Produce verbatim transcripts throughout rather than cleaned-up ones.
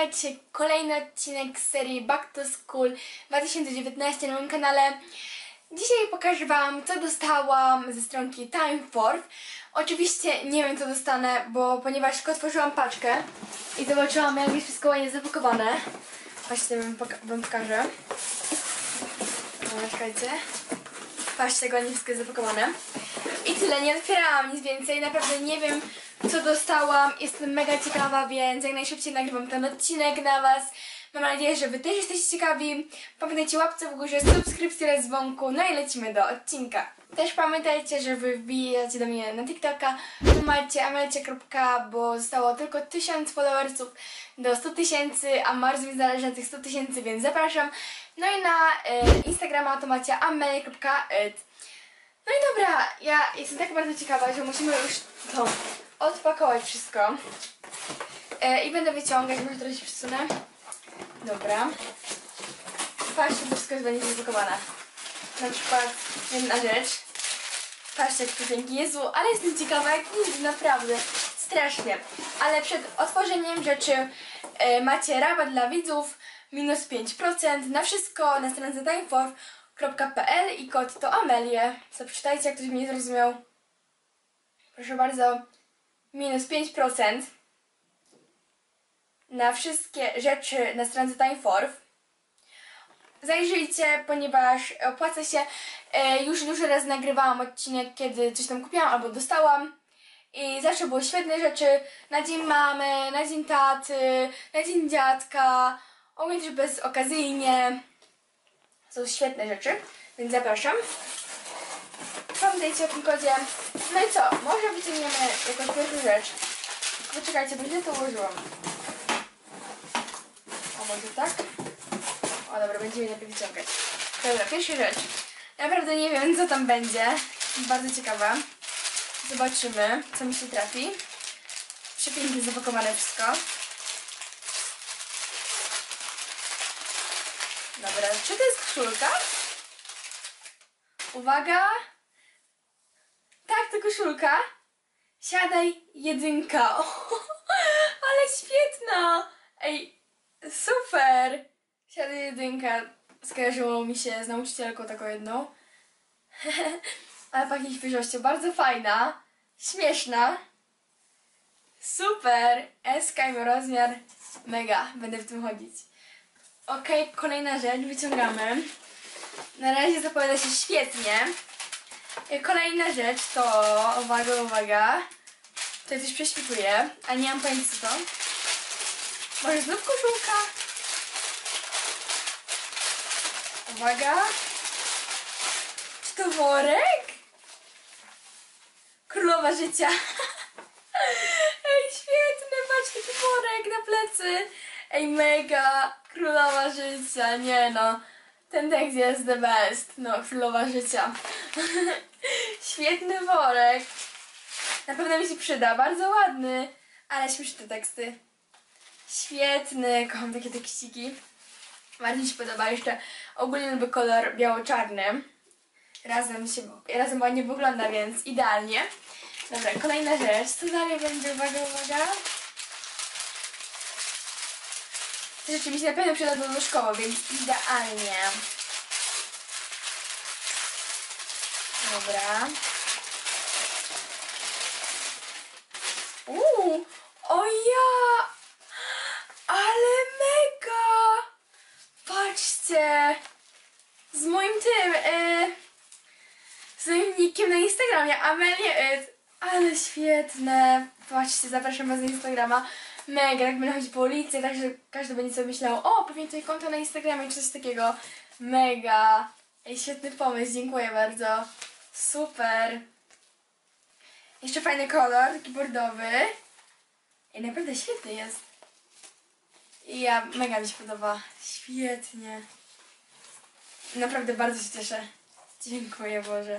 Hejka, dzisiaj kolejny odcinek z serii Back to School dwa tysiące dziewiętnaście na moim kanale. Dzisiaj pokażę Wam, co dostałam ze stronki TimeForce. Oczywiście nie wiem, co dostanę, bo ponieważ tylko otworzyłam paczkę i zobaczyłam, jak jest wszystko ładnie zapakowane. Patrzcie, wam, poka wam pokażę. No, czekajcie. Patrzcie, jak ładnie wszystko jest zapakowane. I tyle, nie otwierałam nic więcej, naprawdę nie wiem, co dostałam. Jestem mega ciekawa, więc jak najszybciej nagrywam ten odcinek dla Was. Mam nadzieję, że Wy też jesteście ciekawi. Pamiętajcie łapce w górze, subskrypcji oraz dzwonku. No i lecimy do odcinka. Też pamiętajcie, że Wy wbijacie do mnie na TikToka. Tu macie amelcie. Bo zostało tylko tysiąc followersów do stu tysięcy, a bardzo mi zależy na tych stu tysięcy, więc zapraszam. No i na y, Instagrama to macie amelia kropka it. No i dobra, ja jestem tak bardzo ciekawa, że musimy już to odpakować wszystko. E, I będę wyciągać, może trochę się przesunę. Dobra. Patrzcie, to wszystko jest będzie zapakowane. Na przykład jedna rzecz. Patrzcie, jak piosenki. Jezu, ale jestem ciekawa jak nigdy, naprawdę. Strasznie. Ale przed otworzeniem rzeczy e, macie rabat dla widzów minus pięć procent na wszystko na stronie timeforce kropka p l i kod to Amelię. Co przeczytajcie, jak ktoś mnie nie zrozumiał. Proszę bardzo, minus pięć procent na wszystkie rzeczy na stronie TimeForce. Zajrzyjcie, ponieważ opłaca się. E, już dużo razy nagrywałam odcinek, kiedy coś tam kupiłam albo dostałam. I zawsze były świetne rzeczy na dzień mamy, na dzień taty, na dzień dziadka. Ogólnie też bezokazyjnie. Są świetne rzeczy, więc zapraszam. Pamiętajcie o tym kodzie. No i co? Może wyciągniemy jakąś pierwszą rzecz. Poczekajcie, bo źle to ułożyłam. O, może tak? O, dobra, będziemy najpierw wyciągać. Dobra, pierwsza rzecz. Naprawdę nie wiem, co tam będzie. Jestem bardzo ciekawa. Zobaczymy, co mi się trafi. Przepięknie zapakowane wszystko. Dobra, czy to jest koszulka? Uwaga! Tak, to koszulka. Siadaj, jedynka. O, ale świetna! Ej, super! Siadaj, jedynka. Skojarzyło mi się z nauczycielką taką jedną. Ale pachnie świeżością. Bardzo fajna. Śmieszna. Super! S K i rozmiar mega. Będę w tym chodzić. Okej, okay, kolejna rzecz. Wyciągamy. Na razie zapowiada się świetnie. Kolejna rzecz to, uwaga, uwaga, tutaj coś prześwituje, a nie mam pojęcia co to. Może znów koszulka? Uwaga. Czy to worek? Królowa życia. Ej, świetny, patrz, taki worek na plecy. Ej, mega, królowa życia, nie no. Ten tekst jest the best. No, królowa życia. Świetny worek. Na pewno mi się przyda. Bardzo ładny. Ale śmieszne te teksty. Świetny. Kocham takie tekściki. Bardzo mi się podoba. Jeszcze ogólnie lubię kolor biało-czarny. Razem się, razem ładnie wygląda, więc idealnie. Dobra, kolejna rzecz. Co dalej będzie? Uwaga, uwaga. To rzeczywiście na pewno przyda do szkoły, więc idealnie. Dobra. Uuu, o ja! Ale mega! Patrzcie! Z moim tym, yy, z moim nickiem na Instagramie, Amelia. Yy, ale świetne! Patrzcie, zapraszam Was na Instagrama. Mega, jak będę chodzić po ulicy, także każdy będzie sobie myślał, o, pewnie tutaj konto na Instagramie czy coś takiego. Mega. Ej, świetny pomysł, dziękuję bardzo. Super. Jeszcze fajny kolor, taki bordowy. Ej, naprawdę świetny jest. I ja, mega mi się podoba. Świetnie. Naprawdę bardzo się cieszę. Dziękuję, Boże.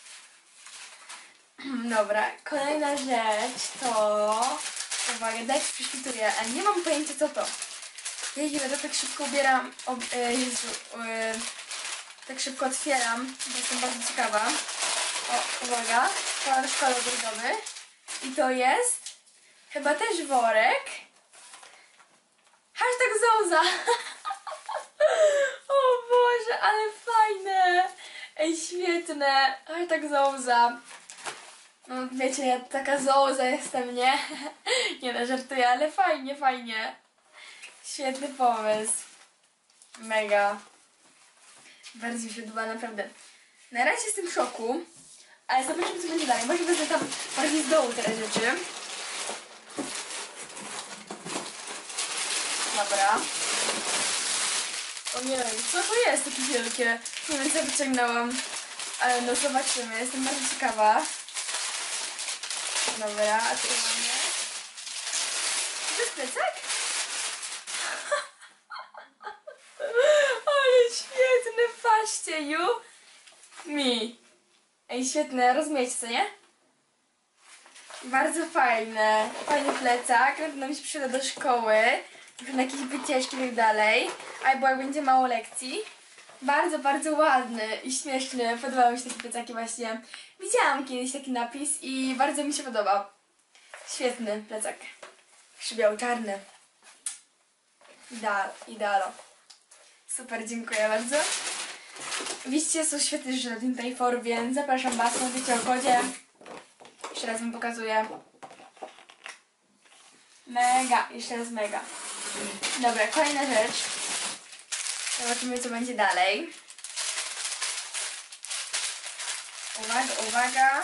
Dobra, kolejna rzecz to... Uwaga, daj prześwituję, ale nie mam pojęcia co to. Ja to tak szybko ubieram. O, e, Jezu, e, tak szybko otwieram, bo jestem bardzo ciekawa. O, uwaga, kolor szkoły bordowy. I to jest chyba też worek. zauza. O Boże, ale fajne. Ej, świetne. Ale tak zouza. No wiecie, ja taka zouza jestem, nie? Nie no, żartuję, ale fajnie, fajnie. Świetny pomysł. Mega. Bardzo mi się podoba, naprawdę. Na razie jestem w szoku, ale zobaczymy, co będzie dalej. Może wezmę tam bardziej z dołu teraz rzeczy. Dobra. Ojej, co to jest takie wielkie? Nie wiem, co wyciągnęłam. Ale no zobaczymy, jestem bardzo ciekawa. Dobra, a tu mamy... To jest plecak? Ale świetny, patrzcie, you mi. Ej, świetne, rozumiecie, co nie? Bardzo fajne. Fajny plecak, na pewno mi się przyda do szkoły. Na jakieś wycieczki i tak dalej. Albo jak będzie mało lekcji. Bardzo, bardzo ładny i śmieszny. Podobały mi się takie plecaki właśnie. Widziałam kiedyś taki napis i bardzo mi się podoba. Świetny plecak. Biało-czarny. Ideal, idealo. Super, dziękuję bardzo. Widzicie, są świetne rzeczy na tym Time4, więc zapraszam Was, mówicie o kodzie. Jeszcze raz Wam pokazuję. Mega, jeszcze raz mega. Dobra, kolejna rzecz. Zobaczymy, co będzie dalej. Uwaga, uwaga.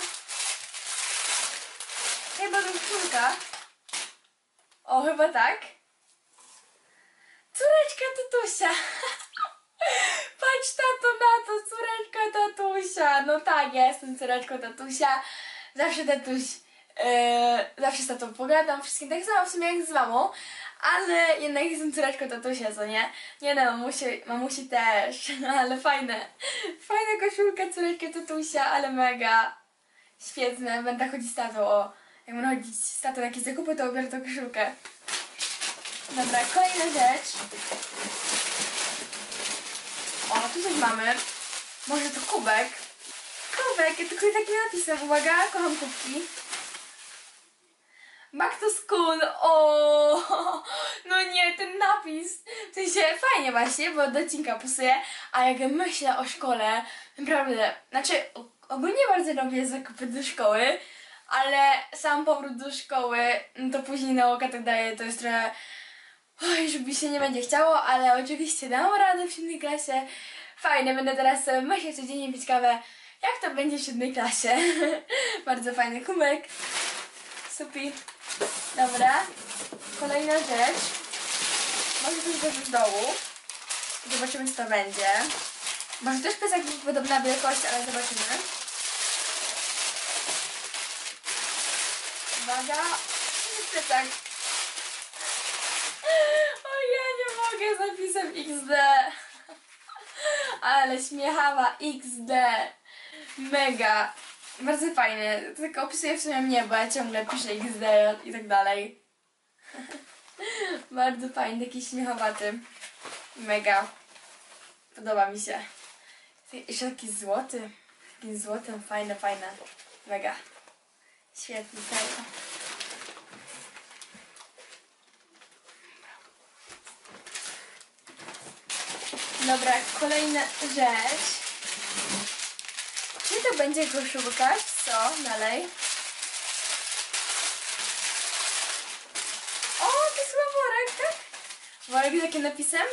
Chyba czwórka. O, chyba tak. Córeczka tatusia. Patrz, tato, na to, córeczka tatusia. No tak, ja jestem córeczką tatusia. Zawsze tatuś, yy, zawsze z tatą pogadam, wszystkim tak samo w sumie jak z mamą. Ale jednak jestem córeczką tatusia, co nie? Nie no, mamusi, mamusi też, ale fajne. Fajna koszulka, córeczka tatusia, ale mega. Świetne, będę chodzić z tatą, o. Jak będę chodzić z tatą na jakieś zakupy, to ubiorę tą koszulkę. Dobra, kolejna rzecz. O, tu coś mamy. Może to kubek. Kubek, ja tylko takim napisem, uwaga, kocham kubki. Back to school, o, no nie, ten napis, w sensie fajnie właśnie, bo do odcinka pasuje, a jak myślę o szkole, naprawdę, znaczy ogólnie bardzo lubię zakupy do szkoły, ale sam powrót do szkoły, no to później nauka tak daje, to jest trochę, oj, żeby się nie będzie chciało, ale oczywiście dam radę w siódmej klasie, fajne, będę teraz myśleć codziennie, być ciekawe, jak to będzie w siódmej klasie, bardzo fajny kubek, supi. Dobra, kolejna rzecz. Może coś też z dołu. Zobaczymy, co to będzie. Może też plecak podobna wielkość, ale zobaczymy. Uwaga, plecak. O, ja nie mogę z napisem X D. Ale śmiechawa X D. Mega. Bardzo fajne, tylko opisuję w sumie mnie, bo ja ciągle piszę X D i tak dalej. Bardzo fajny, taki śmiechowaty. Mega. Podoba mi się. Jeszcze taki złoty. Taki złoty, fajne, fajne. Mega. Świetny, fajny. Dobra, kolejna rzecz. Czy to będzie koszulka? Co? Dalej. O, to jest chyba worek, tak? Worek z takim napisem?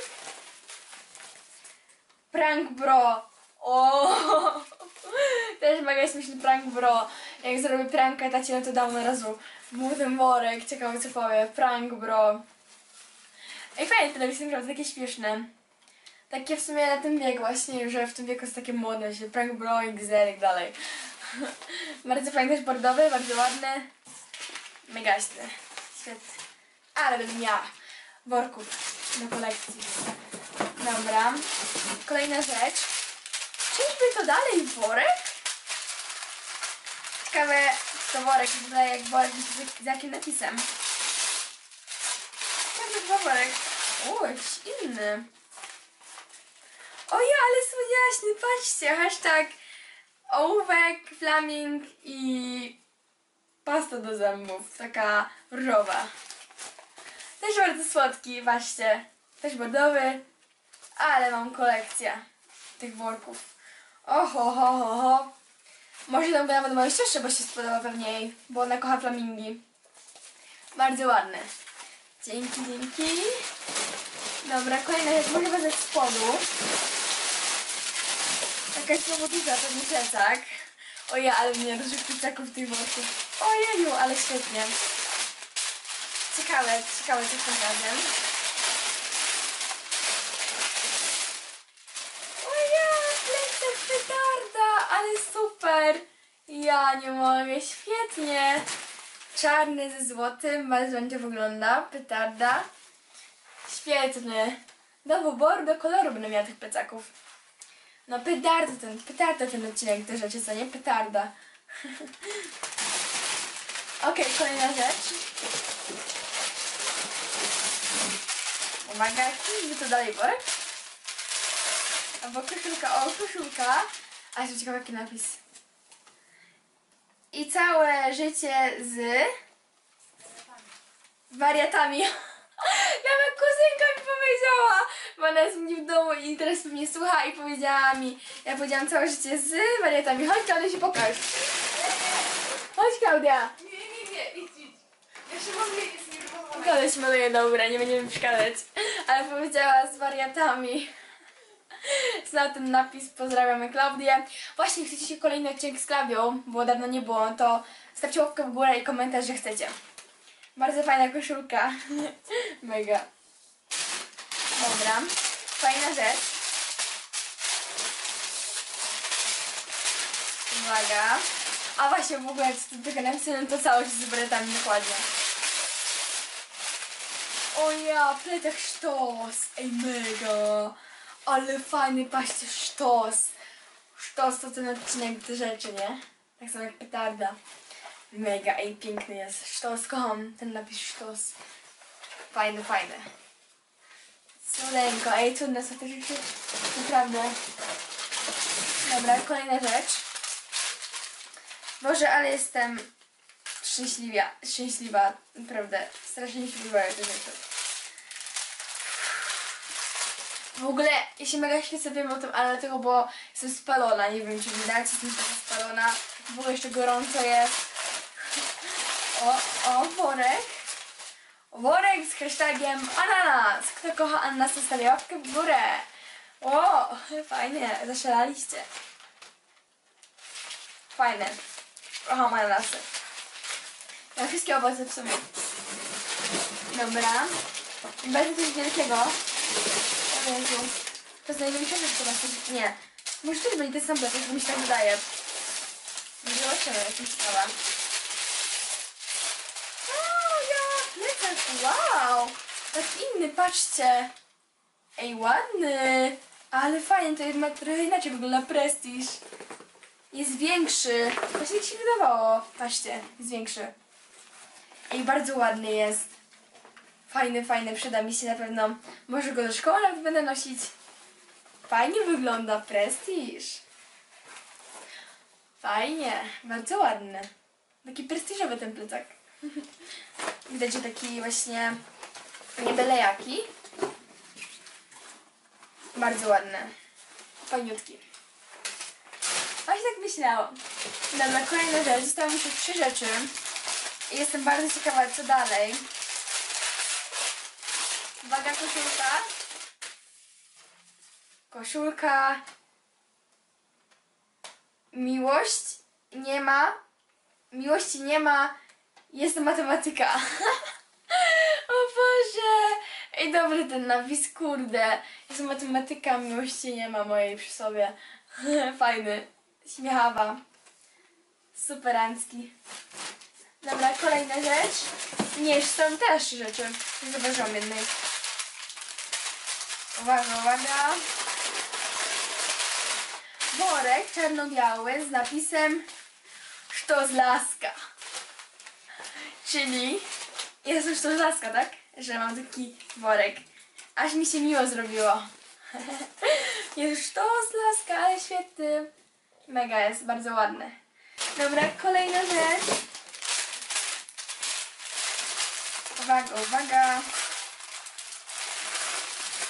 Prank bro. O, też mega śmieszny prank bro. Jak zrobię pranka tacie, no to dam na razu mu ten worek. Ciekawe co powie. Prank bro. Ej, fajnie te napisy, naprawdę takie śmieszne. Takie w sumie na tym wieku właśnie, że w tym wieku jest takie modne, się prank bro, X D i tak dalej. Bardzo fajny, też bordowy, bardzo ładny. Megaśny. Świetny. Ale będę miała worków do kolekcji. Dobra. Kolejna rzecz. Czyżby to dalej worek? Ciekawe, to worek wygląda jak worek z, z jakim napisem. Jak to chyba worek? O, jakiś inny. Ojej, ale słodziaśny, patrzcie, hashtag ołówek, flaming i pasta do zębów, taka różowa. Też bardzo słodki, patrzcie. też bordowy, ale mam kolekcję tych worków. Oho, ho, ho, ho. Może tam go nawet mojej siostrze, bo się spodoba pewnie jej, bo ona kocha flamingi. Bardzo ładne. Dzięki, dzięki. Dobra, kolejna rzecz, może wezmę z spodu. Jakaś robotnica, pewnie plecak. Ojej, ale mnie dużych plecaków tych worków. Ojeju, ale świetnie. Ciekawe, ciekawe co tym razem. Ojej, plecak petarda, ale super. Ja nie mogę, świetnie. Czarny ze złotym, bardzo ładnie wygląda, petarda. Świetny. Do wyboru, do koloru będę miała tych plecaków. No petarda ten, petarda ten odcinek te rzeczy, co nie? Petarda. Okej, okay, kolejna rzecz. Uwaga, jaki to dalej worek? Albo koszulka, o koszulka. A jeszcze ciekawy jaki napis. I całe życie z wariatami. Nawet kuzynka mi powiedziała, bo ona jest u mnie w domu i teraz mnie słucha i powiedziała mi, ja powiedziałam całe życie z wariatami. Chodź, Klaudia, się pokaż. Chodź, Klaudia. Nie, nie, nie, idź, idź. Ja się maluję, jest nie Klaudia się maluje, dobra, nie będziemy przeszkadzać. Ale powiedziała z wariatami. Zna ten napis, pozdrawiamy Klaudię. Właśnie chcecie się kolejny odcinek z Klaudią, bo dawno nie było, to stawcie łapkę w górę i komentarz, że chcecie. Bardzo fajna koszulka. Mega. Dobra. Fajna rzecz. Uwaga. A właśnie w ogóle jak to tylko napisane, to całość z bretami dokładnie. O ja, plecak sztos. Ej, mega. Ale fajny, patrzcie, sztos. Sztos to ten odcinek te rzeczy, nie? Tak samo jak petarda. Mega, ej, piękny jest. Sztos, kocham ten napis sztos. Fajny, fajny. Cudeńko, ej, cudne są te rzeczy. Naprawdę. Dobra, kolejna rzecz. Boże, ale jestem szczęśliwa. Szczęśliwa, naprawdę. Strasznie mi się podobają te rzeczy. W ogóle, ja się mega świecę wiem o tym, ale dlatego, bo jestem spalona. Nie wiem, czy widać, jestem taka spalona. W ogóle jeszcze gorąco jest. O, o, worek. Worek z hashtagiem ananas. Kto kocha ananas, zostawia łapkę w górę. O, fajnie, zaszalaliście. Fajne. Kocham ananasy. Ja wszystkie owoce w sumie. Dobra. Będzie coś wielkiego. O Jezu. To jest największa rzecz teraz. Nie. Może to będzie ten sam plecak, bo mi się tak wydaje. Nie zobaczymy, jakim sprawa. Wow! Tak inny, patrzcie! Ej, ładny! Ale fajnie, to jednak trochę inaczej wygląda prestiż. Jest większy. Właśnie jak się wydawało. Patrzcie, jest większy. Ej, bardzo ładny jest. Fajny, fajny, przyda mi się na pewno. Może go do szkoły nawet będę nosić. Fajnie wygląda, prestiż. Fajnie, bardzo ładny. Taki prestiżowy ten plecak. Widać, że taki właśnie nie byle jaki. Bardzo ładny. Fajniutki. Właśnie tak myślałam. Dobra, kolejna rzecz. Zostały mi się trzy rzeczy. I jestem bardzo ciekawa, co dalej. Uwaga, koszulka. Koszulka. Miłość nie ma. Miłości nie ma. Jest matematyka. O Boże. Ej, dobry ten napis, kurde. Jest matematyka, miłości nie ma mojej przy sobie. Fajny. Śmiechawa. Superancki. Dobra, kolejna rzecz. Nie, jeszcze są też trzy rzeczy. Nie zauważyłam jednej. Uwaga, uwaga. Worek czarno-biały z napisem Sztos laska. Czyli jest już sztos laska, tak? Że mam taki worek. Aż mi się miło zrobiło. Jest sztos laska, ale świetny. Mega jest, bardzo ładny. Dobra, kolejna rzecz. Uwaga, uwaga.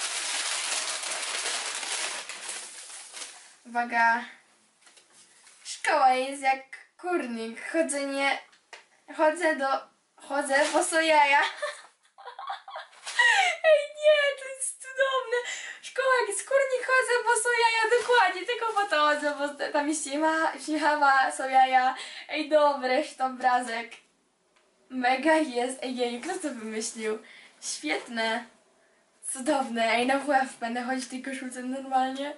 Uwaga. Szkoła jest jak kurnik. Chodzenie... Chodzę do... Chodzę po co jaja. Ej nie, to jest cudowne. Szkoła jak jest kurnik, chodzę po co jaja. Dokładnie, tylko po to chodzę, bo tam jest śmiechama, są jaja. Ej dobre, to obrazek. Mega jest. Ej jej, kto to wymyślił? Świetne. Cudowne. Ej, na W F będę chodzić w tej koszulce normalnie.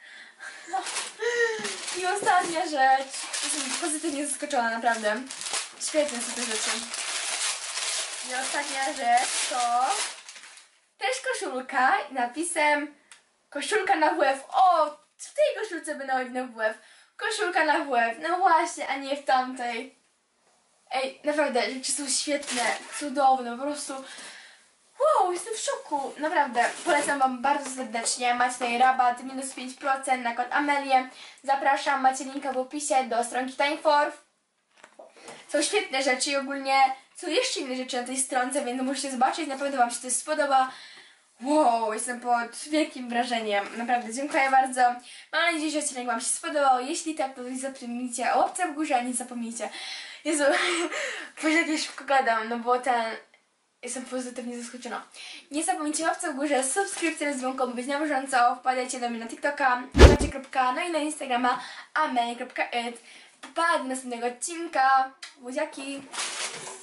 I ostatnia rzecz. Jestem pozytywnie zaskoczona, naprawdę. Świetne są te rzeczy. I ostatnia rzecz to też koszulka z napisem koszulka na W F. O, w tej koszulce będę chodzić na W F. Koszulka na W F. No właśnie, a nie w tamtej. Ej, naprawdę, rzeczy są świetne, cudowne, po prostu. Wow, jestem w szoku. Naprawdę, polecam wam bardzo serdecznie. Macie tutaj rabat minus pięć procent na kod Amelię. Zapraszam, macie linka w opisie do stronki Timeforth. Są świetne rzeczy i ogólnie są jeszcze inne rzeczy na tej stronce, więc musicie zobaczyć. Na pewno wam się to spodoba. Wow, jestem pod wielkim wrażeniem. Naprawdę, dziękuję bardzo. Mam nadzieję, że odcinek wam się spodobał. Jeśli tak, to zapomnijcie o łapce w górze, a nie zapomnijcie. Jezu, może jakieś szybko gadam, no bo ten... Jestem pozytywnie zaskoczona. Nie zapomnijcie łapce w górze, subskrypcji z dzwonką, by być na bieżąco. Wpadajcie do mnie na TikToka, macie. No i na Instagrama ameli kropka it. Pa, do następnego odcinka. Buziaki!